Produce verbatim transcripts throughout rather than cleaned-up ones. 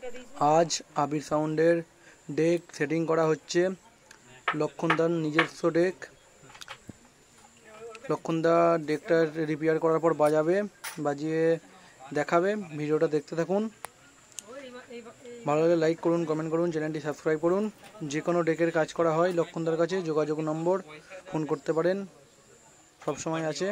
आज आबिर साउंडेर deck setting करा होच्छे। लक्षणदार নিজস্ব डेक। लक्षणदा डेकटा रिपेयर करार पर बाजाबे, बाजिए देखाबे। भिडियोटा देखते थाकुन। भालो लागले लाइक करुन, कमेंट करुन, चैनलटी सबस्क्राइब करुन। जे कोनो डेकेर काज करा हय लक्षणदार काछे जोगाजोग नम्बर फोन करते पारेन, सब समय आछे।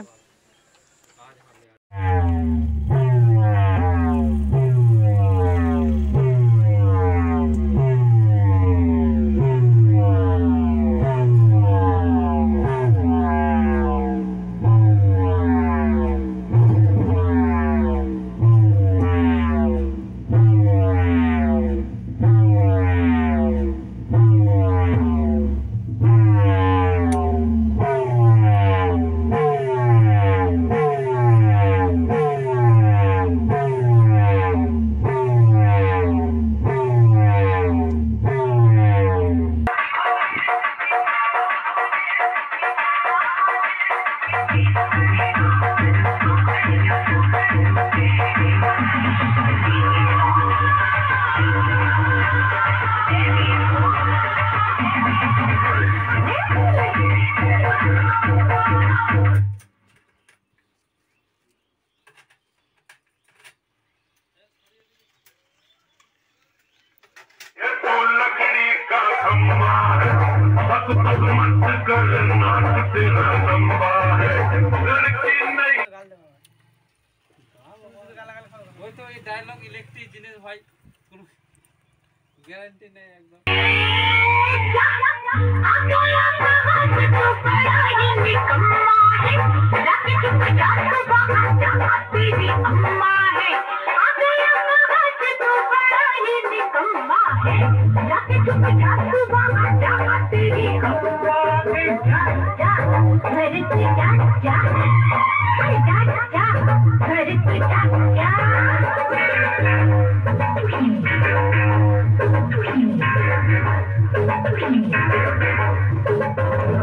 डायलॉग इलेक्ट्रिक जिनिस भाई कोनो गारंटी नहीं एकदम। Thank you.